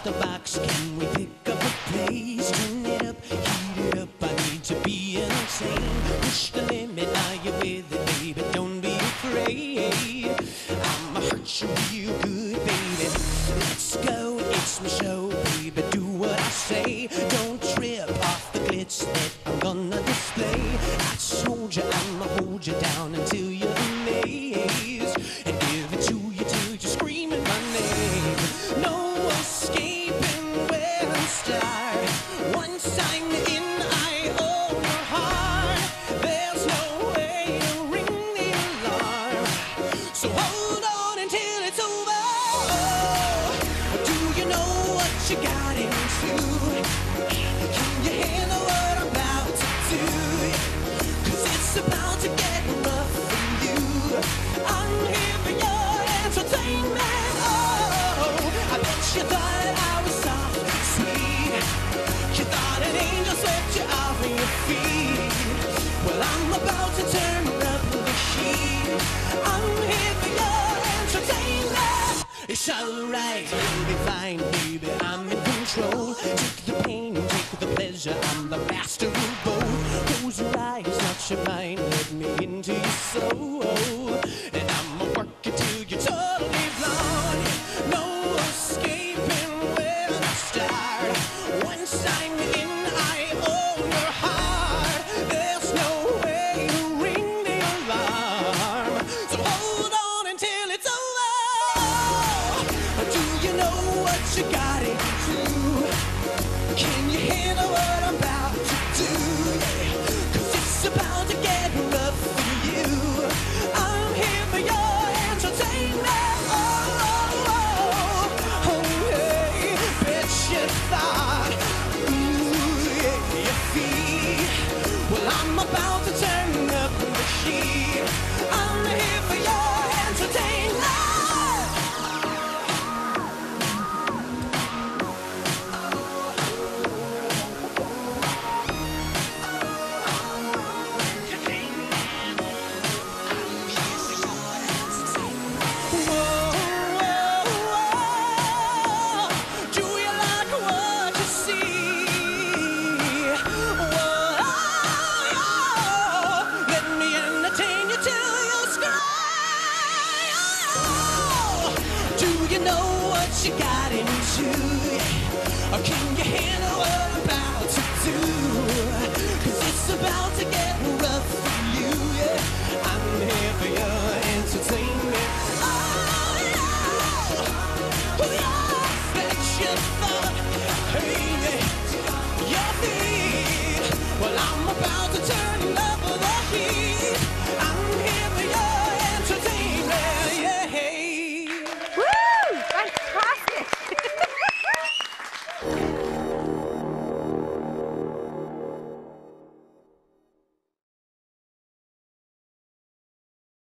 the box, can we pick up the pace? Turn it up, heat it up, I need to be insane. Push the limit, are you with it, baby? Don't be afraid, I'ma hurt you real good, baby. Let's go, it's my show, baby, do what I say. Don't trip off the glitz that I'm gonna display. I told you I'ma hold you down until you're amazed, and give it to you till you're screaming my name. No escaping when I start. Once I'm in, I own your heart. There's no way to ring the alarm, so hold on until it's over. Do you know what you got into? Can you handle what I'm about to do? 'Cause it's about to get rough for you. I'm here for your entertainment. Oh, I bet you thought I was soft and sweet. You thought an angel swept you off of your feet. Well, I'm about to turn up the heat. I'm here for your entertainment. It's alright, you'll be fine, baby, I'm in control. Take the pain, take the pleasure, I'm the master of both. Close your eyes, not your mind, let me into your soul. And I'ma work it till you're totally blown. No escaping when I start. Once I'm in, I own your heart. There's no way to ring the alarm, so hold on until it's over. Do you know what you got into? Can you handle what I'm about to do? 'Cause it's about to get rough for you. I'm here for your entertainment. Oh, hey, bet you thought, ooh, yeah, your feet. Well, I'm about to turn up the heat. I'm here for your entertainment. You know what you got into? Or can you handle what I'm about to do? 'Cause it's about to get rough.